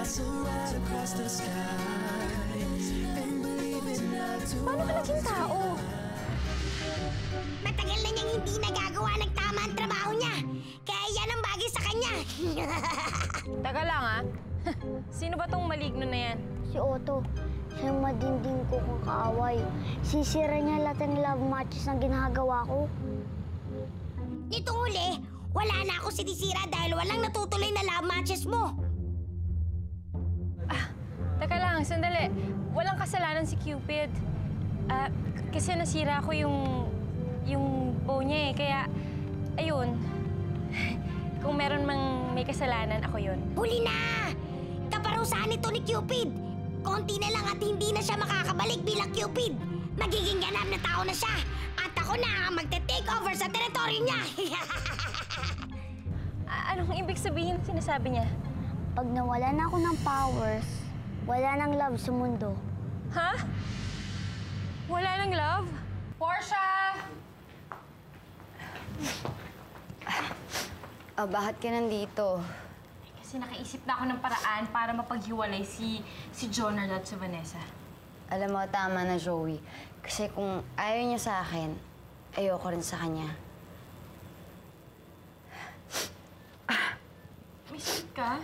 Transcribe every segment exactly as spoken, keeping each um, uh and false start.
Paano ka naging tao? Matagal na niyang hindi nagagawa ng tama ang trabaho niya. Kaya yan ang bagay sa kanya. Teka lang, ah. Sino ba tong maligno na yan? Si Otto. Siya yung madinding ko kung kaaway. Sisira niya lahat ng love matches na ginagawa ko. Nitong huli, wala na ako sinisira dahil walang natutuloy na love matches mo. Ah, teka lang, sandali. Walang kasalanan si Cupid. Ah, kasi nasira ko yung... yung bow niya eh. Kaya, ayun. Kung meron mang may kasalanan, ako yun. Huli na! Kaparusahan nito ni Cupid. Konti na lang at hindi na siya makakabalik bilang Cupid. Magiging ganap na tao na siya. At ako na ang magte-take over sa teritoryo niya. Anong ibig sabihin sinasabi niya? Pag nawala na ako ng powers, wala nang love sa mundo. Ha? Wala nang love? Portia! Ah, bakit ka nandito? Kasi nakaisip na ako ng paraan para mapaghiwalay si si Jonard at si Vanessa. Alam mo, tama na, Joey. Kasi kung ayaw niya sa akin, ayoko rin sa kanya. May sakit ka?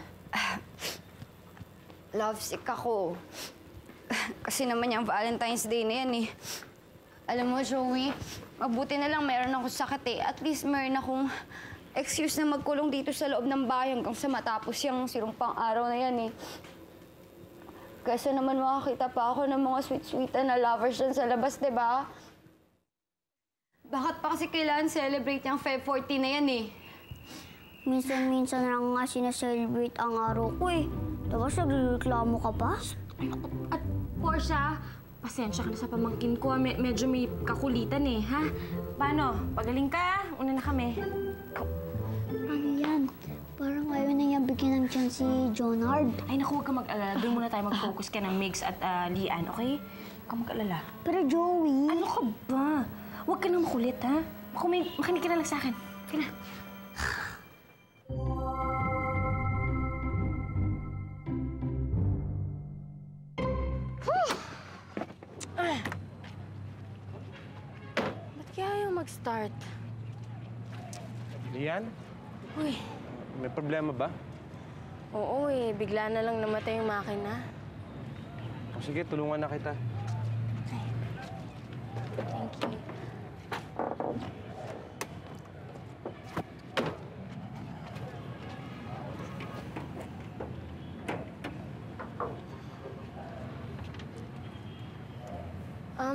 Lovesick ako. Kasi naman yung Valentine's Day na yan eh. Alam mo, Joey, mabuti na lang meron akong sakit eh. At least meron akong excuse na magkulong dito sa loob ng bahay hanggang sa matapos yung sirumpang araw na yan eh. Kaysa naman makakita pa ako ng mga sweet-sweetan na lovers dyan sa labas, di ba? Bakit pa kasi kailangan celebrate yung Feb fourteen na yan eh? Minsan-minsan lang nga sinaselebrate ang araw ko eh. Tapos nagreklamo ka pa? At Portia, pasensya ka na sa pamangkin ko. Me medyo may kakulitan eh, ha? Paano? Pagaling ka? Una na kami. Ano yan? Parang ayaw na niya bigyan ng chance si Jonard. Ay, naku, huwag ka mag-alala. Doon muna tayo mag-focus ka ng Migs at uh, Lian, okay? Huwag ka mag-alala. Pero Joey... Ano ka ba? Huwag ka nang makulit, ha? Ako, may makinig ka na lang sa akin. Ka na. Ba't kaya ayaw mag-start? Lian? Uy. May problema ba? Oo eh, bigla na lang namatay yung makina. O sige, tulungan na kita. Thank you. Um,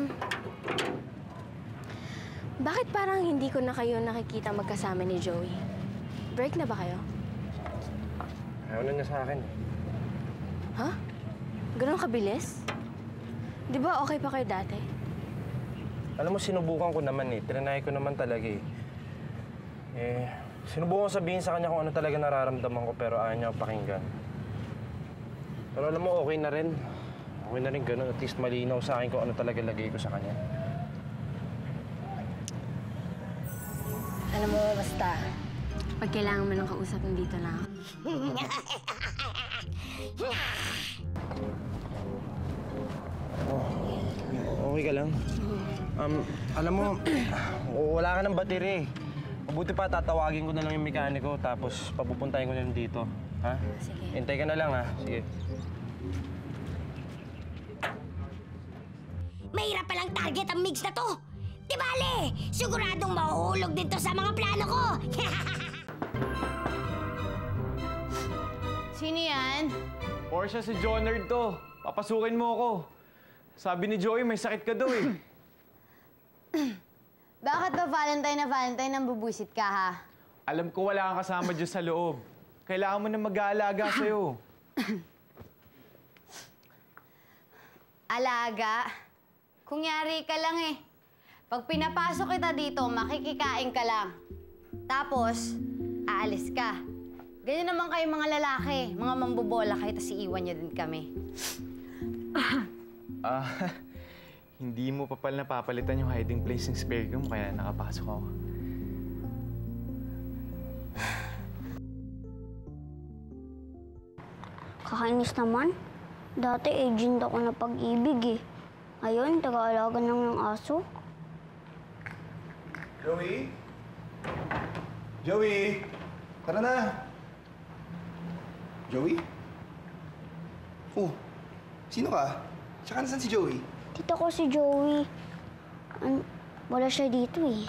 bakit parang hindi ko na kayo nakikita magkasama ni Joey? Break na ba kayo? Ayaw na niya sa akin. Ha? Ganun kabilis? Di ba okay pa kayo dati? Alam mo, sinubukan ko naman eh. Trinay ko naman talaga eh. Eh, sinubukan ko sabihin sa kanya kung ano talaga nararamdaman ko pero ayaw niya pakinggan. Pero alam mo, okay na rin. Okay na rin ganun. At least malinaw sa akin kung ano talaga lagay ko sa kanya. Alam mo, basta. Pag kailangan mo ng kausap, nandito na ako. Oh, okay ka lang? Um, alam mo, wala ka ng battery. Mabuti pa, tatawagin ko na lang yung mekaniko tapos papupuntahin ko na lang dito. Ha? Sige. Hintay ka na lang, ha? Sige. Mahirap palang target ang Migs na to. Di bale, siguradong mahuhulog din to sa mga plano ko. Sino yan? Portia, si Jonard to. Papasukin mo ako. Sabi ni Joey, may sakit ka daw eh. Bakit ba Valentine na Valentine nang bubuisit ka, ha? Alam ko wala kang kasama dyan sa loob. Kailangan mo na mag-aalaga sa'yo. Alaga? Kung yari ka lang eh. Pag pinapasok kita dito, makikikain ka lang. Tapos, aalis ka. Ganyan naman kayo mga lalaki. Mga mambobola kayo, tapos iiwan niyo din kami. Ah, hindi mo pa pala napapalitan yung hiding place ng spare room, kaya nakapasok ako. Kakainis naman. Dati agent ako na pag-ibig eh. Ngayon, taga-alaga lang ng aso. Joey? Joey? Tara na! Joey? Oh, sino ka? Tsaka nasan si Joey? Tita ko si Joey. An wala siya dito eh.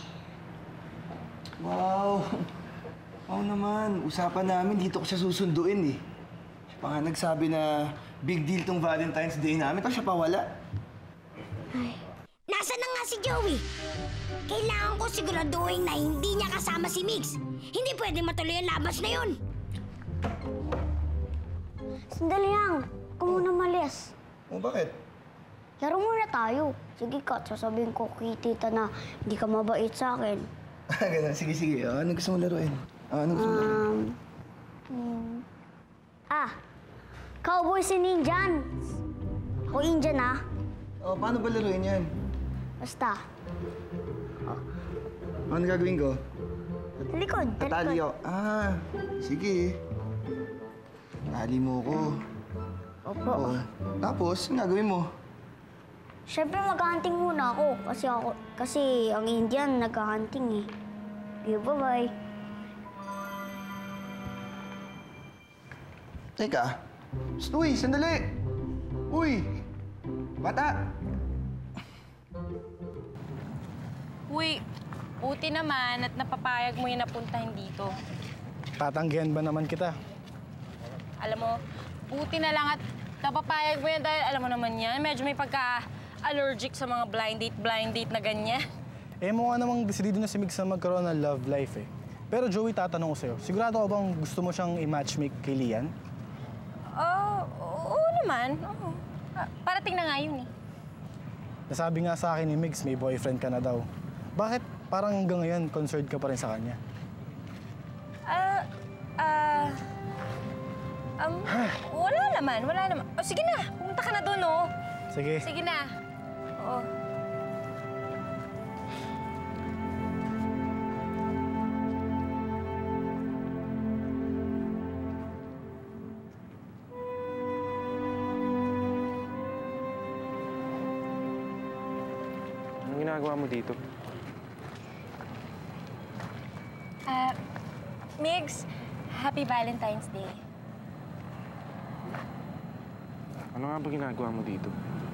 Wow! Wow naman. Usapan namin, dito ko siya susunduin eh. Siya pa nga nagsabi na big deal tong Valentine's Day namin, tapos siya pa wala. Nasaan na nga si Joey? Kailangan ko siguraduhin na hindi niya kasama si Mix. Hindi pwede matuloy ang labas na yun. Sandali lang. Huwag ka muna malis. Oh, bakit? Laro muna tayo. Sige, Kat. Sasabihin ko kay tita na hindi ka mabait sa akin. Ganun. Sige, sige. Oh, ano gusto mong laruin? Oh, ano gusto mong laruin? Um... hmm. Ah! Cowboys and Indians. Ako Indian, ah. Oh, paano ba laruin yan? Basta. Ano gagawin ko? Talikod, Tatali talikod. ako. Ah, sige. Tali mo ko. Opo. Oh. Tapos, ano gagawin mo? Siyempre, mag-hunting muna ako. Kasi ako, kasi ang Indian nag-hunting eh. Okay, bye-bye. Teka. Psst, uy, sandali! Uy! Bata! Uy, buti naman at napapayag mo yung napuntahin dito. Tatanggihan ba naman kita? Alam mo, buti na lang at napapayag mo yan dahil alam mo naman yan, medyo may pagka-allergic sa mga blind date, blind date na ganyan. Eh, mukha namang desidido na si Migs na magkaroon ng love life eh. Pero Joey, tatanong ko sa'yo, sigurado ka bang gusto mo siyang i-matchmake kay Lian? Oh, oo naman. Oo. Ah, parating na nga yun eh. Nasabi nga sa akin ni Migs, may boyfriend ka na daw. Bakit parang hanggang ngayon concerned ka pa rin sa kanya? Ah, ah, um, wala naman, wala naman. Oh, sige na, pumunta ka na doon, oh. Sige. Sige na. Oo. Anong ginagawa mo dito? Ah, Migs, Happy Valentine's Day. Ano nga ba ginagawa mo dito?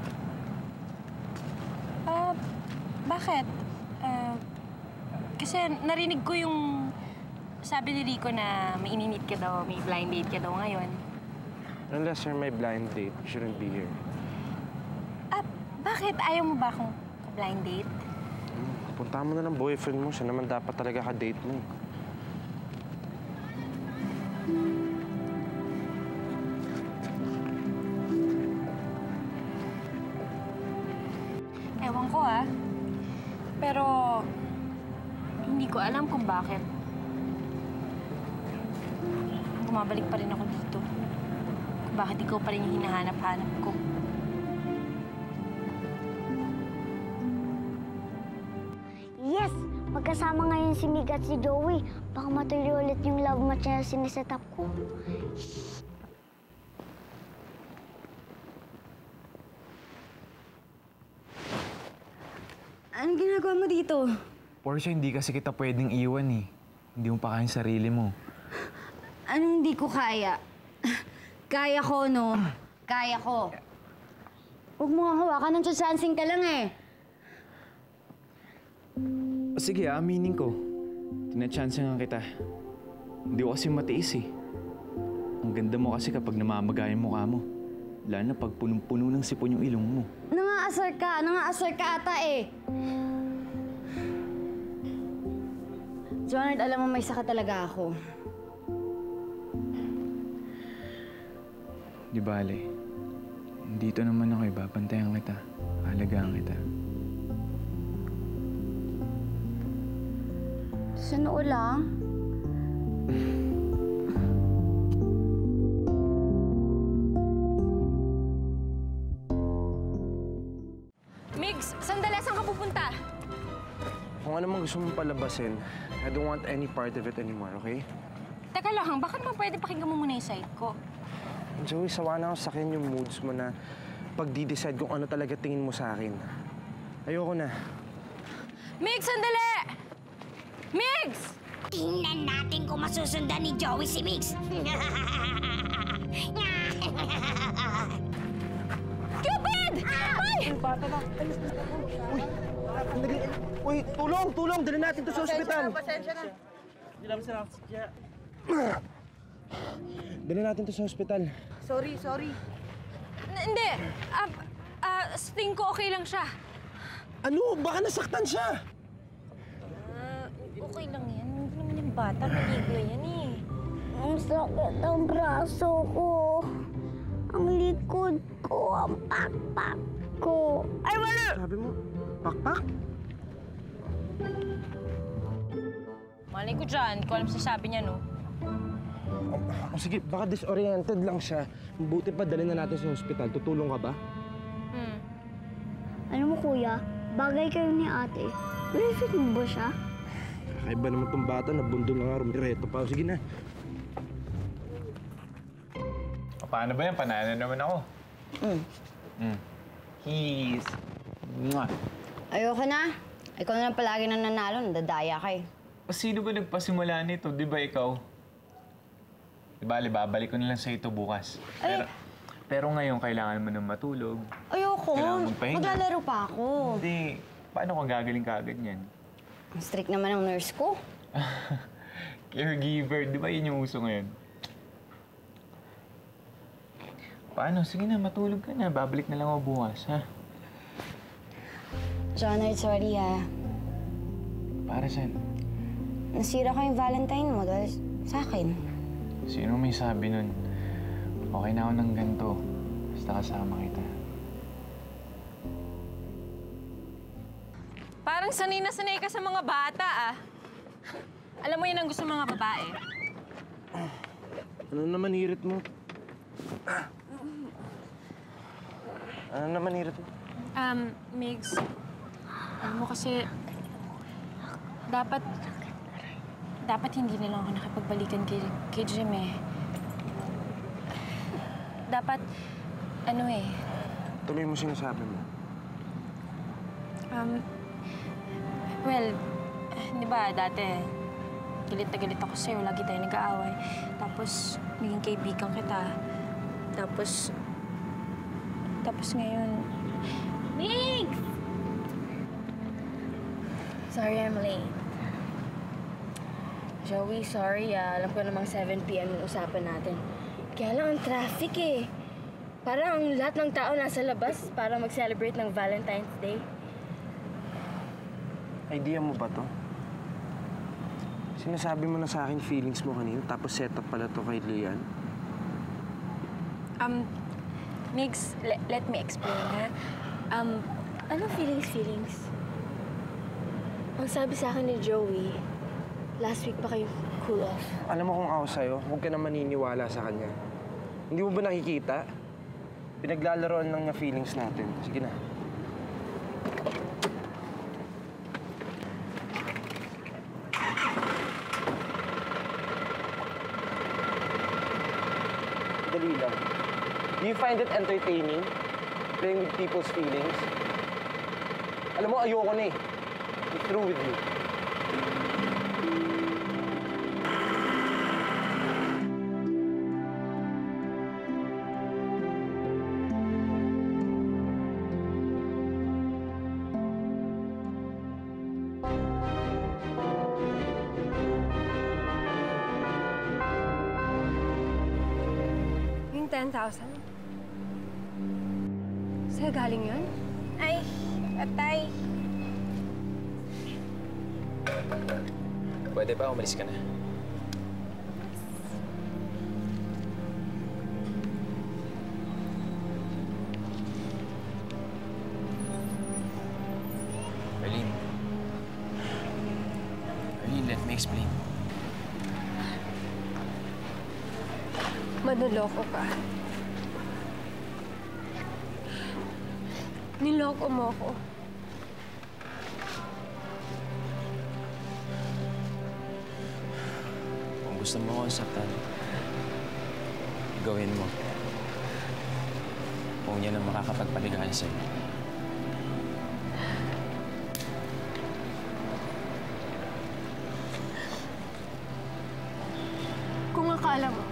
Ah, bakit? Ah, kasi narinig ko yung sabi ni Rico na may inimit ka daw, may blind date ka daw ngayon. Unless you're my blind date, you shouldn't be here. Ah, bakit? Ayaw mo ba akong blind date? Punta mo na ng boyfriend mo. Siya naman dapat talaga ka-date mo. Ewan ko ah. Pero hindi ko alam kung bakit. Bumabalik pa rin ako dito. Kung bakit ikaw pa rin yung hinahanap-hanap ko. Yes! Magkasama ngayon si Mig at si Joey. Baka matuloy ulit yung love match na siniset up ko. Anong ginagawa mo dito? Portia, hindi kasi kita pwedeng iwan eh. Hindi mo pa kayang sarili mo. Anong hindi ko kaya? Kaya ko, no? Kaya ko. Huwag mo nga hawakan ng tsasansing ka lang eh. O sige, aminin ko. Tinachance nga kita. Hindi ko kasi matiis eh. Ang ganda mo kasi kapag namamaga yung mukha mo. Lalo na pag punong-puno ng sipon yung ilong mo. Nangaasar ka. Nangaasar ka ata eh. Jonard, alam mo may saka talaga ako. Di bale. Dito naman ako, ibabantayan kita. Halagaan kita. Sa noo lang? Migs, sandali, saan ka pupunta? Kung ano man gusto mong palabasin, I don't want any part of it anymore, okay? Teka lang, bakit naman pwede pakinggan mo muna yung side ko? Joey, sawa na ako sa akin yung moods mo na pagdi-decide kung ano talaga tingin mo sa akin. Ayoko na. Migs, sandali! Migs! Tingnan natin kung masusundan ni Joey si Mix. Cupid! Ay! Uy, tulong! Tulong! Dali natin to sa ospital! Dali natin to sa ospital. N- hindi. Ah, ah, sa tingin ko okay lang siya. Ano? Baka nasaktan siya! Ah, okay lang yan. Hindi naman yung bata. Maligo yan eh. Ang sakit ang braso ko. Ang likod ko, ang pakpak ko. Ay, wala! Sabi mo, pakpak? Malay ko dyan. Hindi ko alam sasabi niya, no? O sige, baka disoriented lang siya. Buti pa dali na natin sa ospital. Tutulong ka ba? Hmm. Alam mo, kuya, bagay kayo ni ate. Refit mo ba siya? Kakaiba naman tong bata. Nabundol na nga. Rumireto pa. O sige na. O, paano ba yan? Panalo naman ako. Mm. Mm. He's... Mwah. Ayoko na. Ikaw na lang palagi na nanalo, nadadaya ka eh. O, sino ba nagpasimula nito? Di ba ikaw? Di ba, babalik ko na lang sa ito bukas. Ay. Pero, pero ngayon, kailangan mo nang matulog. Ayoko. Kailangan magpahinga. Maglalaro pa ako. Hindi. Paano kung gagaling ka agad yan? Ang strict naman ang nurse ko. Caregiver. Di ba yun yung uso ngayon? Paano? Sige na, matulog ka na. Babalik na lang ako bukas, ha? Jonard, sorry ha. Para saan? Nasira ko yung Valentine mo dahil sa akin. Sino may sabi nun? Okay na ako ng ganito. Basta kasama kita. Parang sanay na sanay ka sa mga bata, ah. Alam mo yan ang gusto ng mga babae. Ano naman hirit mo? Ano naman hirit mo? Um, Migs, alam mo kasi, dapat, dapat hindi na lang ako nakipagbalikan kay, kay Jim eh. Dapat, ano eh, Tuloy mo sinasabi mo. um, well, di ba dati, galit na galit ako sa'yo, lagi tayo nag-aaway. Tapos, naging kaibigan kita. Tapos, tapos ngayon, Migs! Sorry I'm late. Joey, sorry ah. Alam ko namang seven p m yung usapan natin. Kaya lang ang traffic eh. Parang ang lahat ng tao nasa labas para mag-celebrate ng Valentine's Day. Idea mo ba to? Sinasabi mo na sa akin feelings mo kanina, tapos set up pala to kay Lian. Um, Migs, le- let me explain, ha? Um, Ano feelings, feelings? Ang sabi sa akin ni Joey, last week pa kayo cool off. Alam mo kung ako sa'yo, huwag ka na maniniwala sa kanya. Hindi mo ba nakikita? Pinaglalaroan lang niya feelings natin. Sige na. Dali lang. Do you find it entertaining? Playing with people's feelings? Alam mo, ayoko na eh. I'm through with you. Yung ten thousand? Sa'yo galing yun? ay, patay. Pwede ba? Umalis ka na. Arlene. Arlene, let me explain. Manloloko ka. Niloko mo ako. Kung gusto mo akong saktan, gawin mo. niya na makakapagpaligaya sa'yo. Kung akala mo,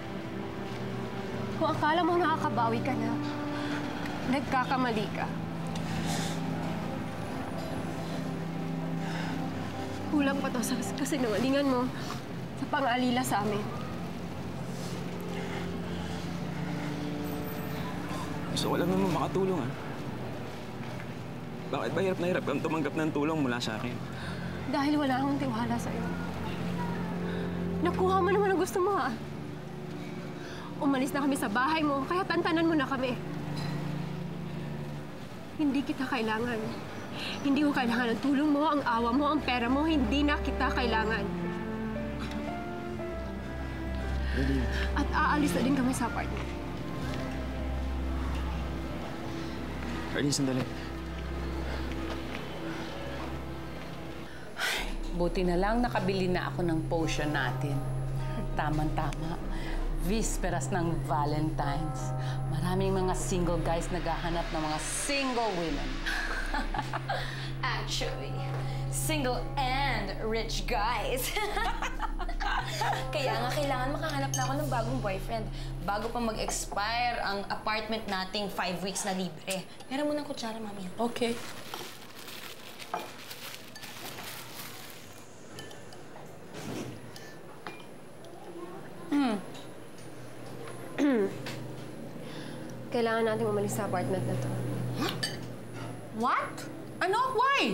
kung akala mo nakakabawi ka na, nagkakamali ka. Kulang pa to sa kasinungalingan mo sa pang-aalila sa amin. Gusto ko lang naman makatulong, ah. Bakit ba hirap na hirap kang tumanggap ng tulong mula sa akin? Dahil wala akong tiwala sa'yo. Nakuha mo naman ang gusto mo, ha? Umalis na kami sa bahay mo, kaya tantanan mo na kami. Hindi kita kailangan. Hindi ko kailangan ang tulong mo, ang awa mo, ang pera mo. Hindi na kita kailangan. At aalis na din kami sa apartment. Arlene, sandali. Buti na lang nakabili na ako ng potion natin. Tamang-tama. Visperas ng Valentine's. Maraming mga single guys naghahanap ng mga single women. Actually, single and rich guys. Kaya nga kailangan makahanap na ako ng bagong boyfriend bago pa mag-expire ang apartment nating five weeks na libre. Meron mo ng kutsara, mami. Okay. Hmm. Kailangan natin umalis sa apartment na to. What? Ano? Why?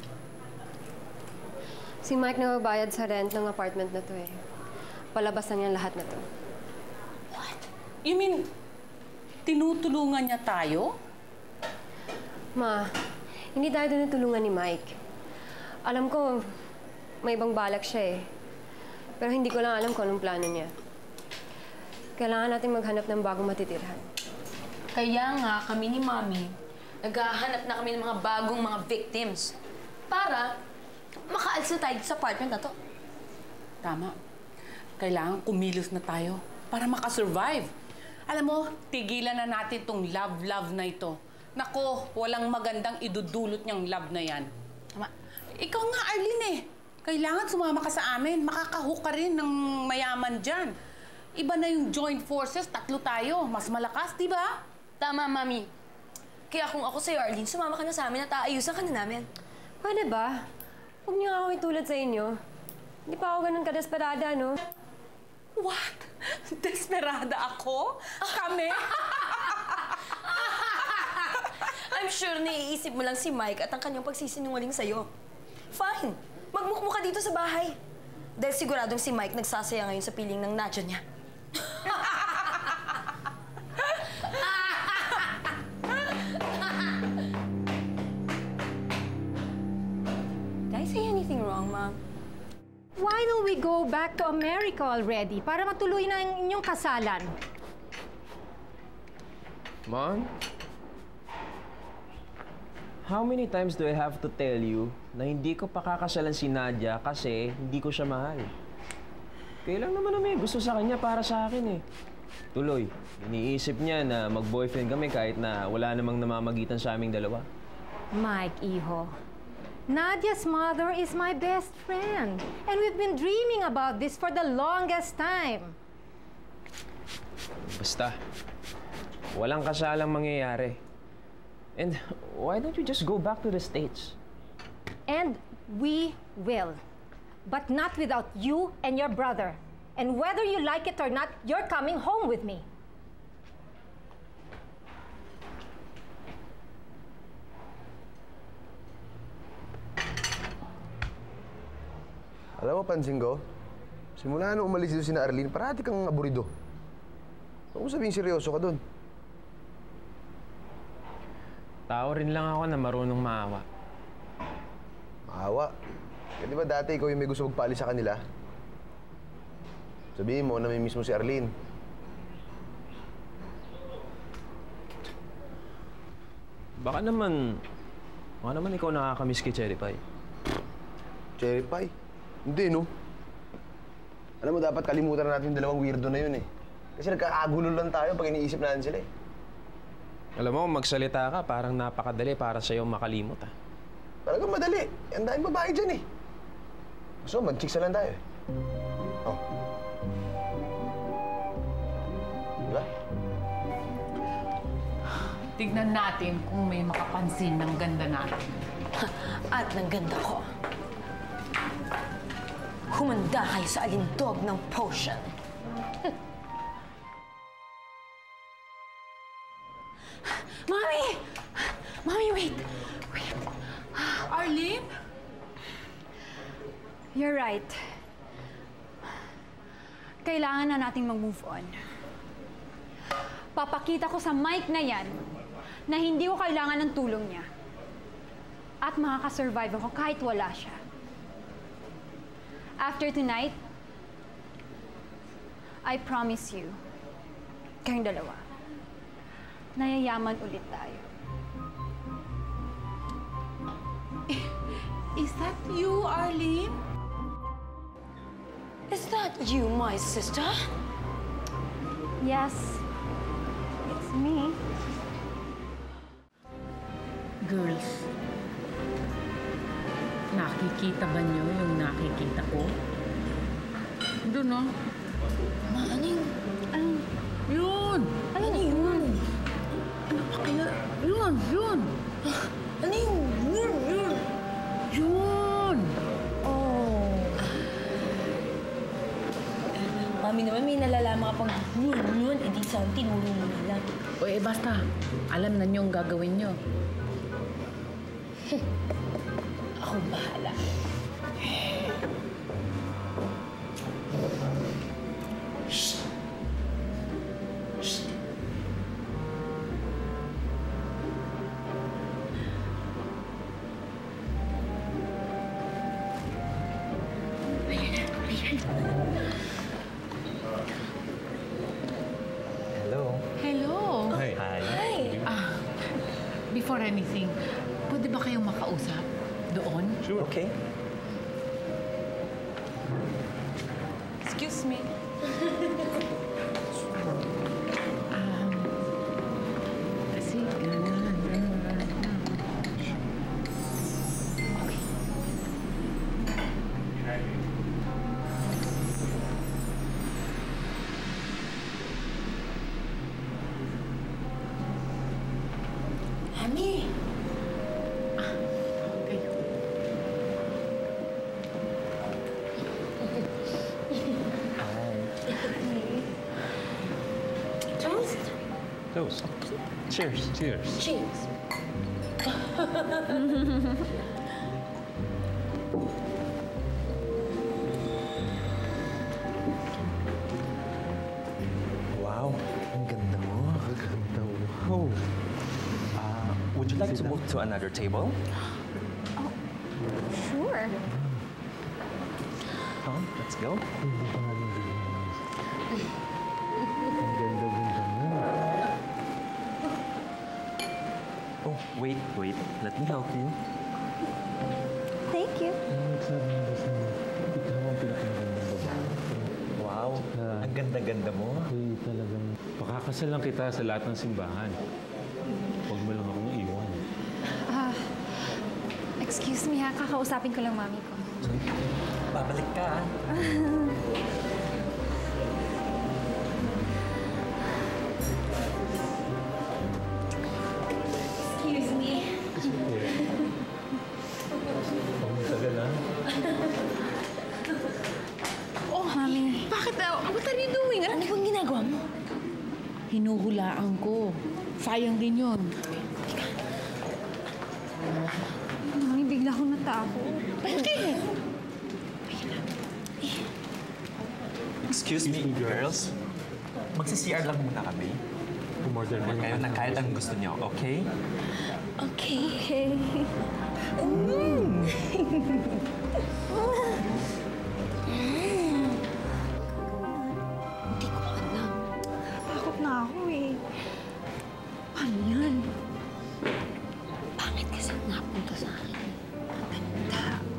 Si Mike nababayad sa rent ng apartment na to eh. Palabas na niya lahat na to. What? You mean, tinutulungan niya tayo? Ma, hindi tayo tinutulungan ni Mike. Alam ko, may ibang balak siya eh. Pero hindi ko lang alam kung anong plano niya. Kailangan natin maghanap ng bagong matitirhan. Kaya nga, kami ni Mami, naghahanap na kami ng mga bagong mga victims para makaalis na tayo sa apartment na to. Tama. Kailangan kumilos na tayo para makasurvive. Alam mo, tigilan na natin tong love-love na ito. Nako, walang magandang idudulot niyang love na yan. Tama. Ikaw nga, Arlene eh. Kailangan sumama ka sa amin. Makakahook ka rin ng mayaman dyan. Iba na yung joint forces, tatlo tayo. Mas malakas, di ba? Tama, Mami. Kaya kung ako sa'yo, Arlene, sumama ka na sa amin at aayusan ka na namin. Paano ba? Huwag niyo ako itulad sa inyo. Hindi pa ako ganun kadesperada, no? What? Desperada ako? Kami? I'm sure naiisip mo lang si Mike at ang kanyang pagsisinungaling sa'yo. Fine. Magmukmo ka dito sa bahay. Dahil siguradong si Mike nagsasaya ngayon sa piling ng nacho niya. Did I say anything wrong, Mom? Why don't we go back to America already para matuloy na ang inyong kasalan? Mom? How many times do I have to tell you na hindi ko pakakasalan si Nadia kasi hindi ko siya mahal? Kailan naman na may gusto sa kanya para sa akin eh. Tuloy, iniisip niya na mag-boyfriend kami kahit na wala namang namamagitan sa aming dalawa. Mike, iho. Nadia's mother is my best friend. And we've been dreaming about this for the longest time. Basta, walang kasalang mangyayari. And why don't you just go back to the States? And we will. But not without you and your brother. And whether you like it or not, you're coming home with me. Alam mo, pansin ko, simula nung umalis dito si na Arlene, parati kang aburido. Huwag mo sabihin seryoso ka dun. Tao rin lang ako na marunong maawa. Maawa? Kaya di ba dati ikaw yung may gusto magpaalis sa kanila? Sabihin mo, namimiss mo si Arlene. Baka naman, baka naman ikaw nakakamiss kay Cherry Pie. Cherry Pie? Hindi, no? Alam mo, dapat kalimutan na natin yung dalawang weirdo na yun, eh. Kasi nagkakagulo lang tayo pag iniisip natin sila, eh. Alam mo, magsalita ka, parang napakadali para sa'yo makalimot, ah. Talagang madali. Ang daming babae dyan eh. So, mag-chicks na lang tayo eh. Oh. Diba? Tignan natin kung may makapansin ng ganda natin. At ng ganda ko. Humanda kayo sa alindog ng potion. Mommy! Mommy, wait! Wait. Arlene? You're right. Kailangan na nating mag-move on. Papakita ko sa Mike na yan na hindi ko kailangan ng tulong niya. At makakasurvive ako kahit wala siya. After tonight, I promise you, kayong dalawa, nayayaman ulit tayo. Is that you, Arlene? Is that you, my sister? Yes, it's me. Girls, nakikita ba niyo yung nakikita ko? Doon, no? Ma, ano yung... Ano? Yun! Ano yun? Ano pa kaya? Yun, yun! Ano yung... Yun, yun! Yun! Oh. Mami naman, may nalalaman ka pang yun, yun. Eh di saan, tinuro mo na lang. O eh, basta. Alam na niyo ang gagawin niyo. Ako bahala. Shh! Shh! Ayan na, ayan. Hello. Hello! Hi. Hi. Ah, before anything, pwede ba kayong makausap doon? Sure. Okay. Excuse me. Um, kasi, ganun, ganun. Okay. Honey! Okay. Toast? Toast. Cheers. Cheers. Cheers. Wow, ang ganda mo. Ang ganda mo. Oh. Uh, would you like to move to another table? Sure. Come, let's go. Oh, wait, wait. Let me help you. Thank you. Wow, ang ganda-ganda mo. Uy, talagang pakakasal lang kita sa lahat ng simbahan. Huwag mo lang akong iwan. Ah, excuse me ha, kakausapin ko lang mami ko. Babalik ka, ah. Excuse me. Tagal na. Oh, Mami. Bakit daw? What are you doing? Ano bang ginagawa mo? Hinuhulaan ko. Sayang din yun. Mami, bigla akong natakot. Bakit? Excuse me, girls. Magsi-C R lang muna kami. Umorder Huwag kayo na kahit ang gusto niyo, okay? Okay. Okay. Mm. Hindi ko alam. Takot na ako eh. Paano yan? Bakit kasi napunta sa akin? Ang ganda.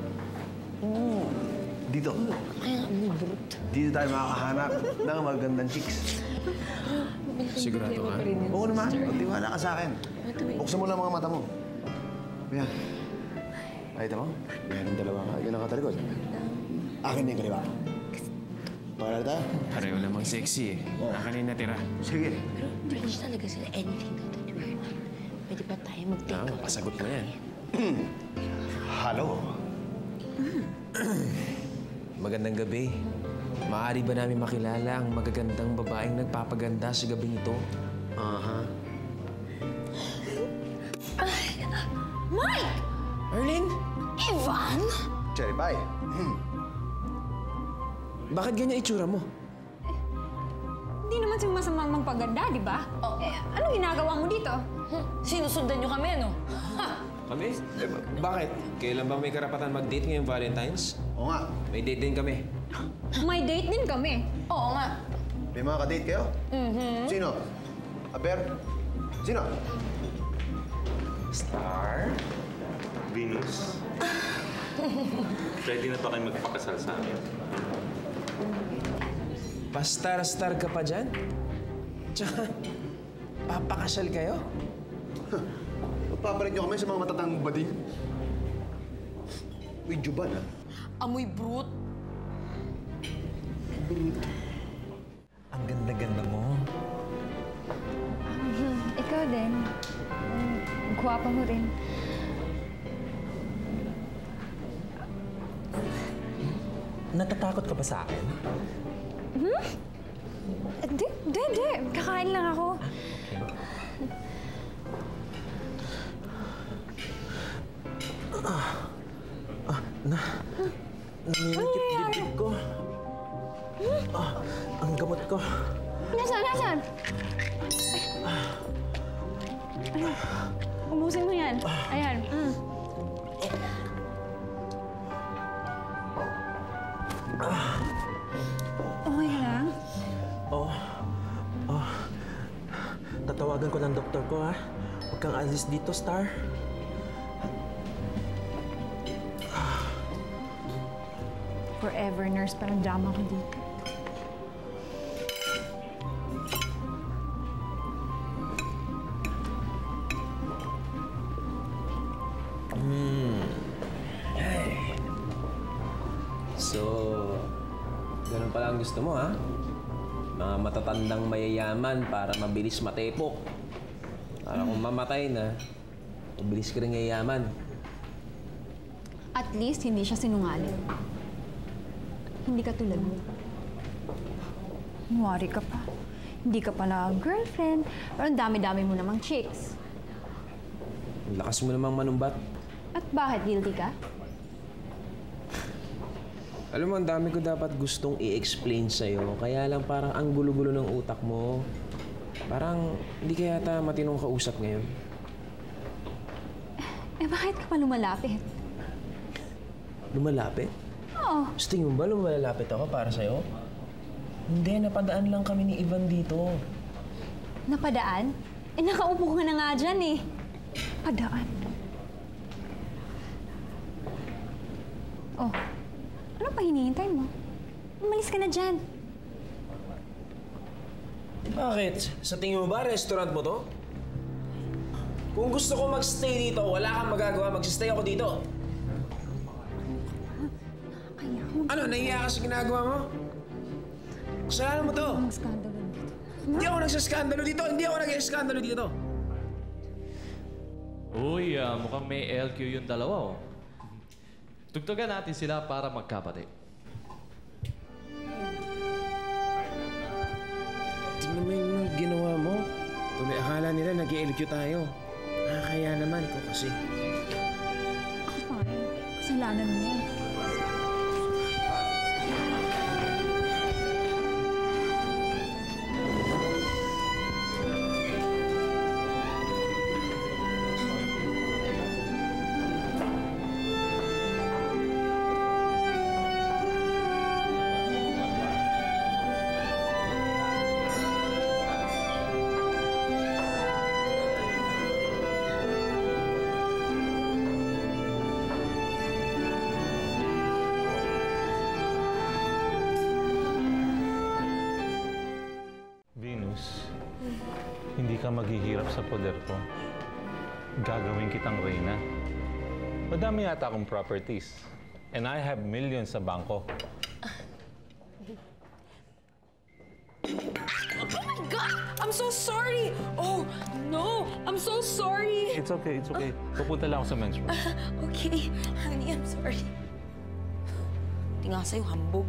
Dito. Kaya nga, brute. Dito tayo makakahanap ng magandang chicks. Bili Sigurado Problema ka? pa rin yun, Oo naman. sister. Magtiwala ka sa akin. Ito, wait. Buksan mo lang mga mata mo. Ayan. Nakita mo? Meron dalawa ka. Yun ang katalikod. Akin na yung kaliwa. Pakilala tayo? Pareho namang sexy eh. Akin na yung natira. Sige. Pero hindi rin talaga sila anything na to, Jordan. Pwede ba tayo mag-take Oo, over? pasagot mo yan. Hello. Magandang gabi. Maaari ba namin makilala ang magagandang babaeng nagpapaganda sa gabing ito? Aha. Mike! Arlene? Ivan? Cherry pie. Bakit ganyan itsura mo? Hindi naman si masamang magpaganda, di ba? Eh, anong ginagawa mo dito? Sinusundan niyo kami, ano? Kami? Eh, ba- bakit? Kailan ba may karapatan mag-date ngayong Valentine's? Oo nga. May date din kami. May date din kami. Oo nga. May mga ka-date kayo? Mm-hmm. Sino? Aber? Sino? Star? Venus? Ready na ba kayo magpakasal sa amin? Pastar-star ka pa dyan? Tsaka, papakasal kayo? Magpapalit niyo kami sa mga matatang bading. Uy, Juban, ha? Amoy brute. Ang ganda-ganda mo. Mhm, ikaw din. Ang gwapa mo rin. Natatakot ka ba sa akin? Hmm? Di, di, di. Kakain lang ako. Ah, ah, na, naninikip dibdib ko. Ah, ang gamot ko. Nasaan, nasaan? Ano? Ubusin mo yan. Ayan. Mm. Okay ka lang? Oh, oh. Tatawagan ko ng doktor ko, ha? Huwag kang alis dito, Star. Forever nurse, parang drama ko dito. Hmm. Ay. So, ganun pala ang gusto mo, ha? Mga matatandang mayayaman para mabilis matepok. Para kung mamatay na, mabilis ka rin yayaman. At least, hindi siya sinungaling. Hindi ka tulad mo. Kunwari ka pa. Hindi ka pala girlfriend, pero ang dami-dami mo namang chicks. Ang lakas mo namang manumbat. At bakit guilty ka? Alam mo, ang dami ko dapat gustong i-explain sa'yo. Kaya lang parang ang gulo-gulo ng utak mo. Parang hindi ka yata matinong kausap ngayon. Eh, bakit ka pa lumalapit? Lumalapit? Oo. Gusto mo ba lumalapit ako para sa'yo? Hindi, napadaan lang kami ni Ivan dito. Napadaan? Eh, nakaupo ka na nga dyan eh. Padaan. Oh, ano pa hinihintay mo? Umalis ka na dyan. Bakit? Sa tingin mo ba, restaurant mo to? Kung gusto ko magstay dito, wala kang magagawa. Magsistay ako dito. Ano, nahiya ka sa ginagawa mo? Kasalanan mo to. Hindi ako nagsaskandalo dito. Hindi ako nag-eskandalo dito. Uy, ah, mukhang may L Q yung dalawa, oh. Tugtugan natin sila para magkapatid. Tingnan mo yung ginawa mo. Tuloy akala nila nag-L Q tayo. Nakakaya naman ko kasi. Kasalanan mo yan. hindi ka maghihirap sa poder ko. Gagawin kitang reyna. Madami yata akong properties. And I have millions sa bangko. Oh my God! I'm so sorry! Oh, no! I'm so sorry! It's okay, it's okay. Pupunta lang ako sa men's room. Okay, honey, I'm sorry. Hindi nga sa'yo, hambog.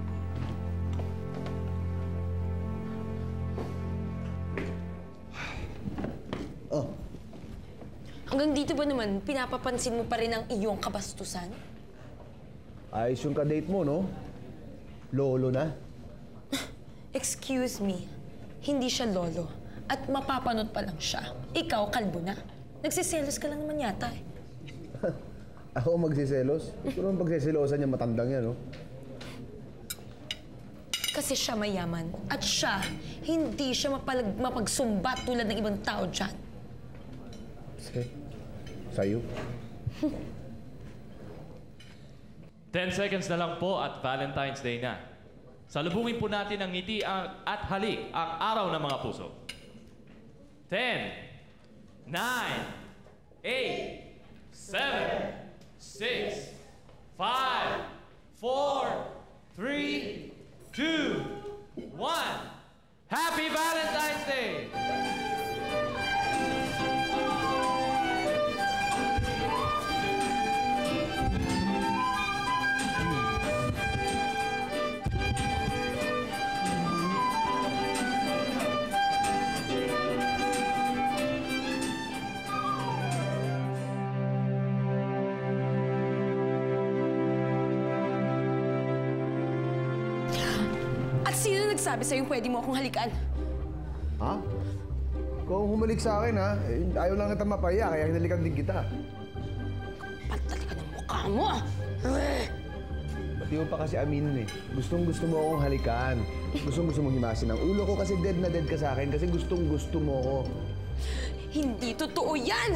Oh. Hanggang dito ba naman, pinapapansin mo pa rin ang iyong kabastusan? Ayos yung kadate mo, no? Lolo na. Excuse me, hindi siya lolo. At mapapanood pa lang siya. Ikaw, kalbo na. Nagsiselos ka lang naman yata eh. Ako magsiselos? Gusto naman pagsiselosan niya matandang yan, no? Kasi siya mayaman. At siya, hindi siya mapalag, mapagsumbat tulad ng ibang tao dyan. Sige. Sa'yo. Ten seconds na lang po at Valentine's Day na. Salubungin po natin ang ngiti ang, at halik ang araw ng mga puso. Ten, nine, eight, seven, six, five, four, three, two, one. Happy Valentine's Day! Sino nagsabi sa'yo pwede mo akong halikan? Ha? Kung humalik sa akin, ha? Eh, ayaw lang kita mapaya, kaya hinalikan din kita. Pantali ka ng mukha mo! Pati mo pa kasi aminin eh. Gustong gusto mo akong halikan. Gustong gusto mong himasin ang ulo ko kasi dead na dead ka sa akin kasi gustong gusto mo ko. Hindi totoo yan!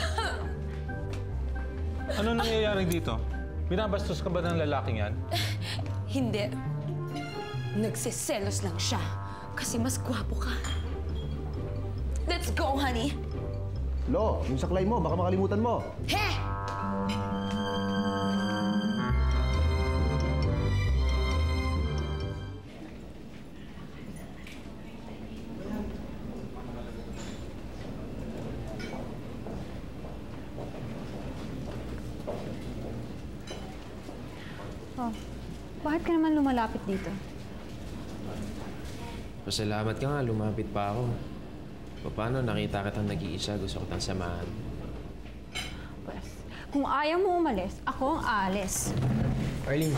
Ano nangyayari dito? Binabastos ka ba ng lalaking yan? Hindi. Nagsiselos lang siya kasi mas gwapo ka. Let's go, honey! Lo, yung saklay mo, baka makalimutan mo. He! Oh, bakit ka naman lumalapit dito? Pasalamat ka nga, lumapit pa ako. Paano nakita kitang nag-iisa, gusto ko tang samahan. Pwes, kung ayaw mo umalis, ako ang aalis. Arlene.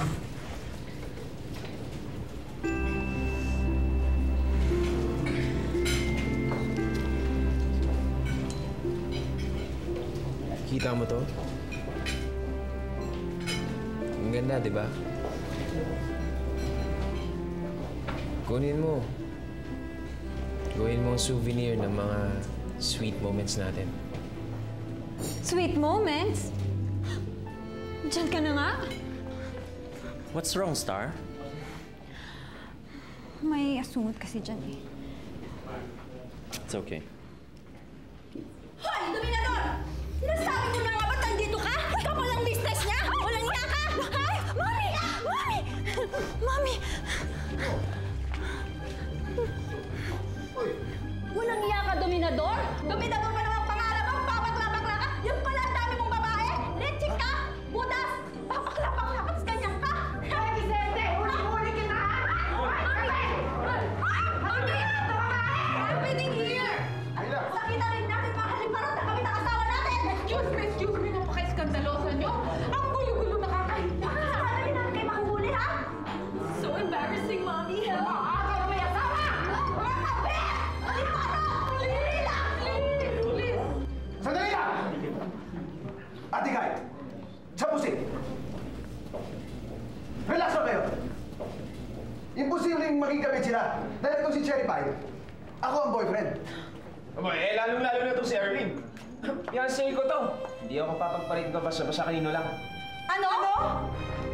Kita mo to? Ang ganda, di ba? Kunin mo. Gawin mo ang souvenir ng mga sweet moments natin. Sweet moments? Diyan ka na nga? What's wrong, Star? May asungot kasi dyan eh. It's okay. Hoy! Dominador! Nasabi ko na nga ba't nandito ka? Kapal ang business niya! Walang iya ka! Ay! Mami! Mami! Mami! Walang iya ka, Dominador? Dominador pa naman pangalan mo? Papakla-pakla ka? Yan pala ang dami mong babae? Lechik ka? Budas? Papakla-pakla ka? Ganyan ka? Hey, Vicente! Huli-huli kita! Mami! Mami! Happening here! Sakita rin natin mga haliparot na kami ng asawa natin! Excuse me! Excuse me! Napaka-skandalosa nyo! Ang gulo-gulo nakakahiya! Sana rin natin kayo makuhuli, ha? So embarrassing, Mommy! Help! Maaagaw na may asawa! Mga tabi! Haliparot! Please! Please! Please! Sandali lang! Ate Guy! Sa pusi! Relax lang kayo! Imposibleng maging kabit sila. Dahil itong si Cherry Pie, ako ang boyfriend. Aba, eh, lalong-lalo na itong si Arlene. Yan, say ko to. Hindi ako papagparin ka basta-basta kanino lang. Ano? Ano?